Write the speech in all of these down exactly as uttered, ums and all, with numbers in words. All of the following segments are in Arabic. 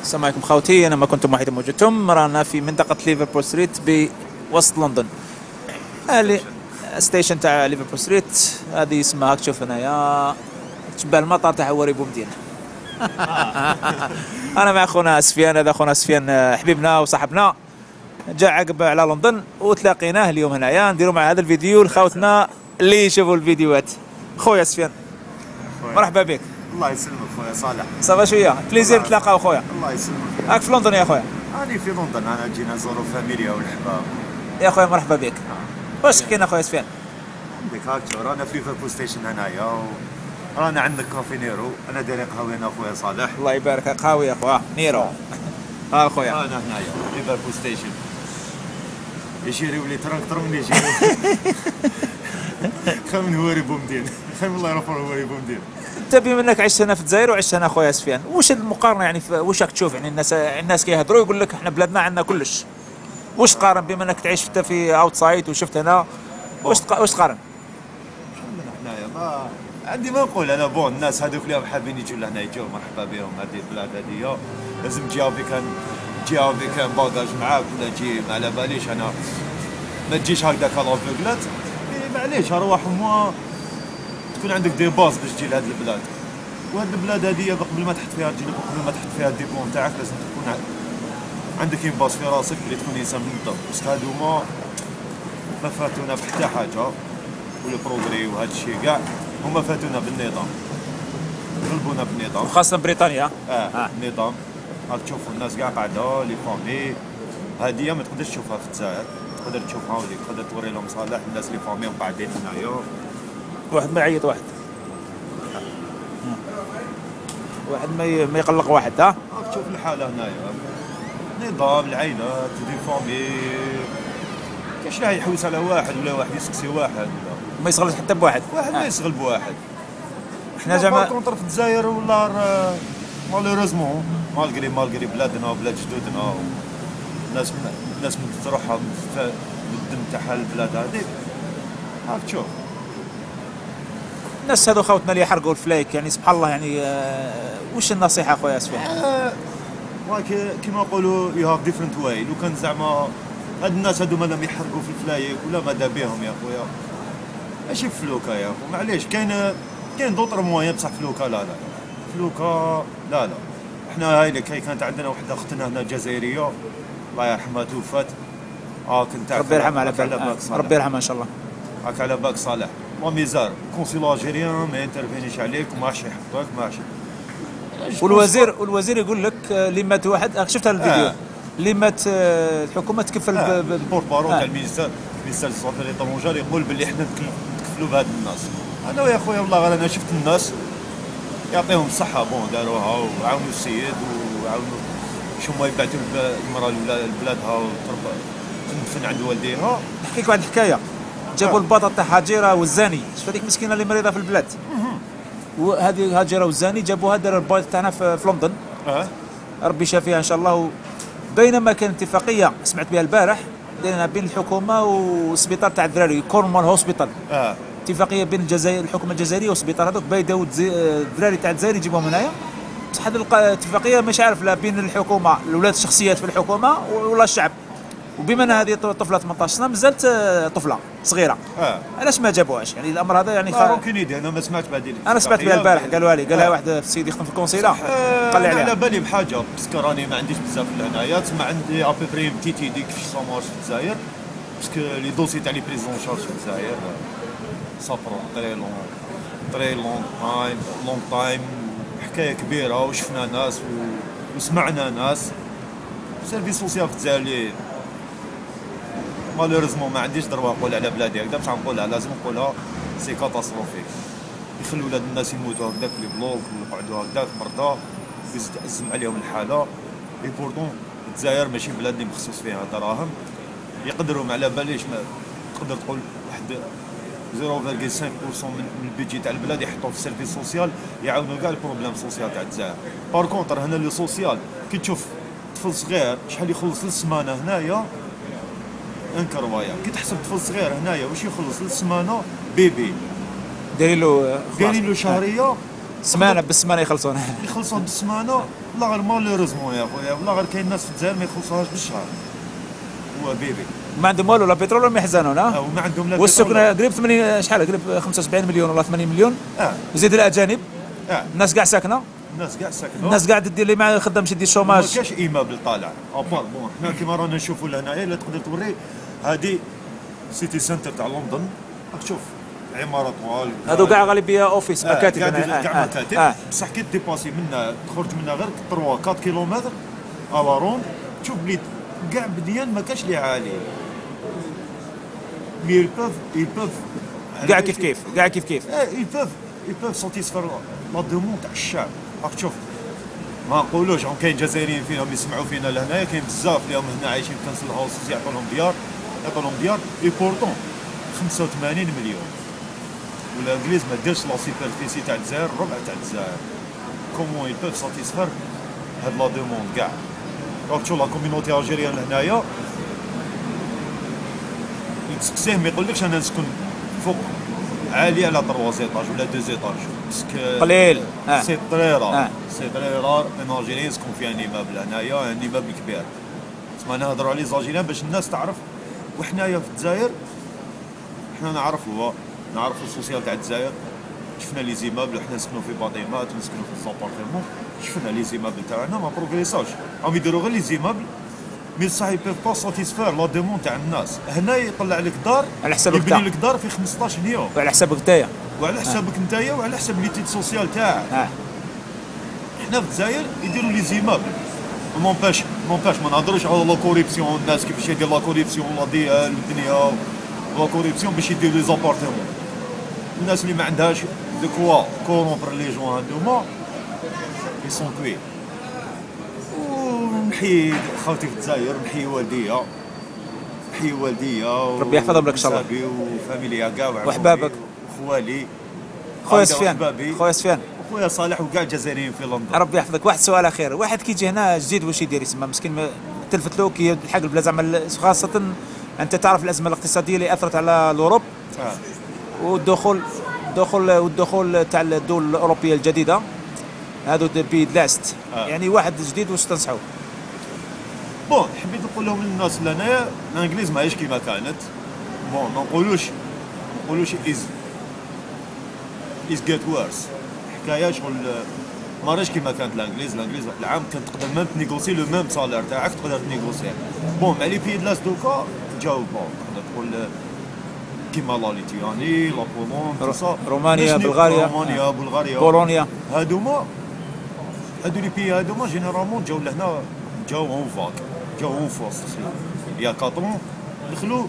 السلام عليكم خوتي، انا ما كنتم وحيدا وجدتم. رانا في منطقة ليفربول ستريت بوسط لندن. هذه ستيشن تاع ليفربول ستريت، هذه اسمها تشوف هنايا تشبه المطار تاع وري بومدين. انا مع خونا سفيان، هذا خونا سفيان حبيبنا وصاحبنا، جاء عقب على لندن وتلاقيناه اليوم هنايا نديروا مع هذا الفيديو لخوتنا اللي يشوفوا الفيديوهات. خويا سفيان مرحبا بك. الله يسلمك خويا صالح. صافا شويه بليزير نتلاقاو خويا. الله يسلمك. راك في لندن يا خويا؟ راني في لندن، انا جينا نزورو فاميليا والحباب. يا خويا مرحبا بك. واش حكينا خويا سفيان؟ عندك هاكتو، رانا في ليفربول ستيشن هنايا و... رانا عندك كافي نيرو، انا داير قهوينا خويا صالح. الله يبارك، قهوي يا خويا نيرو. ها خويا انا هنايا ليفربول ستيشن يشيري ولي ترنك ترنك يشيري. خمن هواري بومدين، خمن الله يرفع هواري بومدين. انت بما انك عشت هنا في الجزائر وعشت هنا خويا سفيان، واش المقارنه يعني واش راك تشوف؟ يعني الناس الناس كيهضروا يقول لك احنا بلادنا عندنا كلش، واش تقارن بما انك تعيش انت في اوتسايد وشفت هنا؟ واش تق... واش تقارن؟ هنايا ما عندي ما نقول انا، بون الناس هذوك اللي حابين يجوا لهنا يجوا مرحبا بهم. هذه البلاد هذه لازم تجي افيك تجي افيك باجاج معاك، ولا تجي ما على باليش انا ما تجيش هكذاك لافيغلات. معليش ارواح موا تكون عندك دي باز باش تجي لهاد البلاد. وهاد البلاد هذه قبل ما تحط فيها رجلك وقبل ما تحط فيها الدبلوم تاعك لازم تكون عندك ان باز في راسك اللي تكون انسان منظم، باسكو هادوما ما فاتونا بحتى حاجه، والبروغري وهذا الشيء كاع هما فاتونا بالنظام، غلبونا بالنظام، وخاصه بريطانيا. اه, آه. النظام راك تشوفوا الناس كاع قاعده لي فامي، هذه ما تقدرش تشوفها في الجزائر، تقدر تشوفها وليك تقدر توري لهم صالح الناس لي فامي وقاعدين هنايا. واحد ما يعيط واحد، واحد ما ما يقلق واحد. ها راك تشوف الحاله هنايا، نظام العائلات دي فامي، كاش راه يحوس على واحد ولا واحد يسقسي واحد ولا ما يشغلش حتى بواحد، واحد ما يشغل بواحد. حنا زعما كونتر في الجزائر ولا مالوريزمون مالغري مالغري بلادنا وبلاد جدودنا، الناس الناس من تروحها بالدم تاعها البلاد هذيك. راك تشوف الناس هذو خوتنا اللي يحرقوا الفلايك، يعني سبحان الله. يعني آه وش النصيحه خويا سفيان؟ آه كيما نقولوا يو هاف ديفرنت واي. لو كان زعما هاد الناس هادو مادام يحرقوا في الفلايك ولا ماذا بهم يا خويا، ماشي فلوكا يا خو معليش. كاين كاين دوطر موان بصح فلوكا لا لا فلوكا لا لا. احنا هاي اللي كانت عندنا وحده اختنا هنا جزائريه الله يرحمها توفات. اه كنت ربي يرحمها على بالك، ربي يرحمها ان شاء الله. هاك على بالك صالح وميزار كونسيل الجيريان ما ينترفينيش عليك وما راحش يحطوك ما راحش. والوزير والوزير يقول لك اللي مات واحد، شفت هذا الفيديو اللي مات الحكومه تكفل آه. البورت بارون تاع المينيستر المينيستر الصوفي طونجار يقول باللي حنا نتكفلوا بهاد الناس. انا يا خويا والله انا شفت الناس يعطيهم الصحه، بون داروها وعاونوا السيد وعاونوا شو ما يبعثوا المراه لبلادها وتدفن عند والديها. نحكيك واحد الحكايه، جابوا البطل تاع هاجره والزاني، شوف هذيك مسكينه اللي مريضه في البلاد، وهذه هاجره والزاني جابوها دار البايت تاعنا في لندن. اه ربي يشافيها ان شاء الله. بينما كان اتفاقيه سمعت بها البارح بين بين الحكومه والسبيطار تاع الدراري كورنوال هوسبيتال. اه اتفاقيه بين الجزائر الحكومه الجزائريه والسبيطار هذوك بايداو الدراري تاع الجزائر يجيبوهم هنايا. بصح هذه الاتفاقيه مش عارف لا بين الحكومه الاولاد الشخصيات في الحكومه ولا الشعب. وبما ان هذه طفله ثمنطاش سنه مازالت طفله صغيره، اه علاش ما جابوهاش؟ يعني الامر هذا يعني خا ممكن يدي. انا ما سمعت بعد انا سمعت بها البارح قالوها لي، قالها واحد السيد يخدم في الكونسيلا قال لي عليها. على بالي بحاجه باسكو راني ما عنديش بزاف لهنايا، تسمى عندي ابيبري تي تي ديك في سامارش في الجزائر، باسكو لي دوسي تاع لي بريزون شارج في الجزائر صبروا طري لون طري لون تايم لونغ تايم، حكايه كبيره وشفنا ناس وسمعنا ناس. سيرفيس سوسيال في الجزائر مالوريزمون ما عنديش دروا نقول على بلادي هكذا، باش نقولها لازم نقولها سي كاتاستروفيك. يخلوا ولاد الناس يموتوا هكذاك في لي بلوك ويقعدوا هكذاك مرضى يزم عليهم الحاله. اي بورتون الجزائر ماشي بلاد اللي مخصوص فيها دراهم، يقدروا ما على باليش ما تقدر تقول واحد صفر فاصلة خمسة بالمئة من البيجي تاع البلاد يحطوه في السيرفيس سوسيال يعاونوا كاع البروبليم سوسيال تاع الجزائر. بار كونتر هنا لو سوسيال كي تشوف طفل صغير شحال يخلص للسمانه هنايا انكروايا، كي تحسب طفل صغير هنايا واش يخلص للسمانه بيبي دايرين له دايرين له شهريه سمانه بالسمانه يخلصون. يخلصون بالسمانه لا غير مالوريزمون يا خويا، ولا غير كاين ناس في الجزائر ما يخلصوهاش بالشهر. هو بيبي ما عندهم والو لا بترول ولا محزانون. ها وما عندهم لا والسكنه قريب ثمانين شحال قريب خمسة وسبعين مليون ولا ثمانين مليون. اه زيد الاجانب. اه الناس كاع ساكنه، الناس كاع ساكنه، الناس قاعده دير اللي ما خدامش يدير ما الشوماج. كاش ايمابل طالع ابار. بون حنا كيما رانا نشوفوا لهنايا الا تقدر توري هذه سيتي سنتر تاع لندن، راك تشوف عماره طوال هذو كاع غالبيه اوفيس مكاتب. كاع انا كاع مكاتب بصح كي ديباسي منا تخرج منها غير ثلاثة أربعة كيلومتر على روند تشوف بلي كاع بديان ما كاش لي عالي. مي ils peuvent ils peuvent كاع كيف كيف كاع كيف كيف ايه ils peuvent ils peuvent satisfaire لا دوموند تاع الشعب. راك تشوف ما نقولوش راهم كاين جزائريين فيهم يسمعوا فينا لهنايا، كاين بزاف اللي هنا عايشين في كنسل هاوسز يعطوا لهم ديار يعطوا لهم ديار اي بورتون خمسة وثمانين مليون. والانجليز ما دارش لا سوبرفيسي تاع الجزائر ربع تاع الجزائر. كومون ils peuvent satisfaire هاد لا دوموند كاع. راك تشوف لا كوميونيتي الجيريان لهنايا يتسقسيه ما يقولكش انا نسكن فوق عالي على ثلاثة ايطاج ولا اثنين ايطاج باسكو قليل. آه. سي تري رار آه. سي تري رار ان الجيريان يسكن في ان ايمابل هنايا، ان ايمابل كبير. تسمى نهضروا على زالجيريان باش الناس تعرف. وحنايا في الجزائر حنا نعرفوا نعرفوا السوسيال تاع الجزائر، شفنا لي زيمابل حنا نسكنوا في باطيمات ونسكنوا في زابارتمون، شفنا لي زيمابل تاعنا ما بروغريساوش، راهم يديروا غير لي زيمابل مي صح يبيف با ساتيسفير لا دوموند تاع الناس. هنا يطلع لك دار على حسابك يبني لك دار في خمسطاش يوم وعلى حسابك نتايا وعلى حسابك نتايا وعلى حساب ليتيد سوسيال تاعك. اه حنا في الجزائر يديروا لي زيمابل مونباش مونباش ما نهضروش على لا كوريبسيون، الناس كيفاش يدير لا كوريبسيون لا ديال الدنيا لا كوريبسيون باش يديروا لي زابارتمون. الناس اللي ما عندهاش دو كوا كورومبر لي جون هادوما اي سون كوي. ونحيي خوتي في الجزائر، نحيي والديا، نحيي والديا ربي يحفظهم لك ان شاء الله، وفاميليا كاع وحبابك وخوالي خويا سفيان خويا سفيان وخويا صالح وكاع الجزائريين في لندن. ربي يحفظك. واحد السؤال اخير، واحد كيجي هنا جديد واش يدير؟ يسمى مسكين تلفت له كي يلحق البلاد زعما، خاصه انت تعرف الازمه الاقتصاديه اللي اثرت على الاوروب آه. والدخول الدخول والدخول تاع الدول الاوروبيه الجديده هذو بي لاست. آه. يعني واحد جديد واش تنصحوا؟ بون حبيت نقول لهم للناس لهنايا الانجليز ماهيش كيما كانت. بون ما نقولوش ما نقولوش از از جيت وورس، حكايه شغل ما راش كيما كانت الانجليز. الانجليز واحد العام كانت تقدر ميم تنيغوسي لو ميم سالير تاعك تقدر تنيغوسي. بون مع لي بيي دلاس دوكا تجاوب بون تقدر تقول كيما لا ليتواني لا بولون تو سا رومانيا بلغاريا رومانيا بلغاريا بولونيا هادوما هادو لي بيي هادوما جينيرالمون جاو لهنا جاو اون فاك جاو اون فورس يا كاطرون دخلوا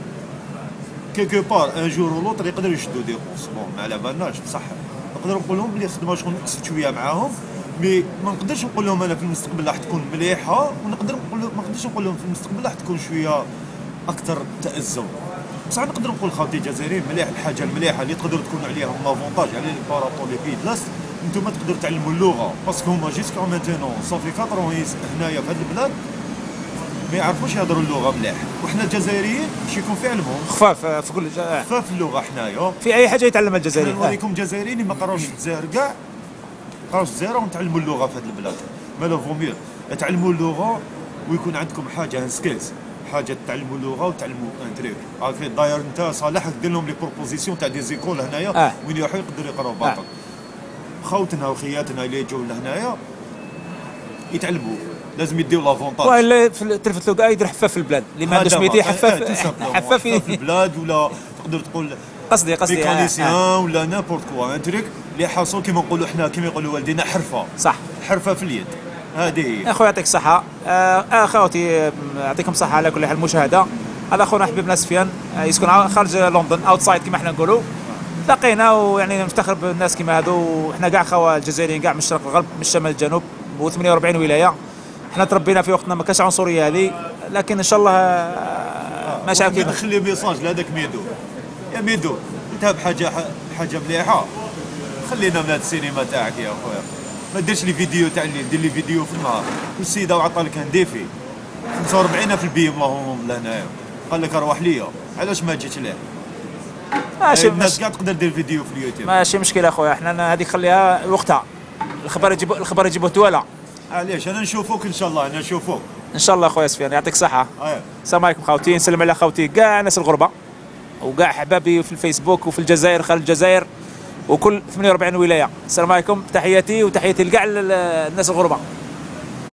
كيكو بار ان جور و لوطر يقدروا يشدوا دي قوس. بون ما على بالناش بصح نقدر نقول لهم بلي خدمه شغل نقصت شويه معاهم، مي ما نقدرش نقول لهم انا في المستقبل راح تكون مليحه، ونقدر نقول ما نقدرش نقول لهم في المستقبل راح تكون شويه اكثر تازم. بصح نقدر نقول خاطي الجزائريين مليح. الحاجه المليحه اللي تقدروا تكون عليها لافونتاج على لي بارابور لي بي دلاس، انتم تقدروا تعلموا اللغه باسكو هما جيسكا مينتينون صافي أربعة هنايا في هذا البلاد ما يعرفوش يهضروا اللغه مليح. وحنا الجزائريين باش يكون في علمهم خفاف في كل جا... خفاف اللغه حنايا في اي حاجه يتعلمها الجزائري. نوريكم جزائريين ما قراوش في الجزائر كاع، قراوش في الجزائر ونتعلموا اللغه في هذا البلاد. مالا فو ميو تعلموا اللغه ويكون عندكم حاجه ان سكيلز، حاجه تعلموا اللغه وتعلموا ان تريك. عارفين داير انت صالح دير لهم لي بروبوزيسيون تاع دي زيكول هنايا آه. وين يروحوا يقدروا يقراو باطل. آه. خوتنا وخياتنا اللي يجوا لهنايا يتعلموا لازم يديو لافونتاج. والا تلفت له كاع يدير حفاف في البلاد اللي ما عندوش ميتي حفاف حفاف في البلاد، ولا تقدر تقول قصدي قصدي ميكانيسيان آه. ولا نابورت كوا ان تريك اللي حاصل كيما نقولوا حنا كيما يقولوا والدينا حرفه. صح حرفه في اليد. هذه هي اخويا يعطيك الصحه. آه اخواتي يعطيكم الصحه على كل حال المشاهده. هذا اخونا حبيبنا سفيان يسكن خارج لندن اوتسايد كيما حنا نقولوا. لقينا ويعني نفتخر بالناس كيما هذو، وحنا كاع خوا الجزائريين كاع من الشرق للغرب من الشمال للجنوب وثمانية وأربعين ولايه. حنا تربينا في وقتنا ما كانش عنصريه هذه، لكن ان شاء الله ما شاء كيف نخلي ميساج لهذاك ميدو. يا ميدو انت بحاجه حاجه مليحه، خلينا من هذا السينما تاعك يا خويا، ما ديرش لي فيديو تاع اللي دير لي فيديو في النهار. والسيده وعطى لك ان ديفي خمسة وأربعين في البي اللهم لهنايا، قال لك روح ليا علاش ما جيتش ليه؟ ماشي الناس كاع تقدر دير فيديو في اليوتيوب. ماشي مشكله اخويا، حنا هذيك خليها وقتها، الخبر يجيبو الخبر يجيبو توالى. علاش انا نشوفوك ان شاء الله، انا نشوفوك ان شاء الله اخويا سفيان، يعطيك الصحه. اه السلام عليكم خوتي، نسلم على خوتي كاع ناس الغربه وكاع احبابي في الفيسبوك وفي الجزائر خارج الجزائر وكل ثمانية وأربعين ولايه. السلام عليكم، تحياتي وتحياتي لكاع الناس الغربه.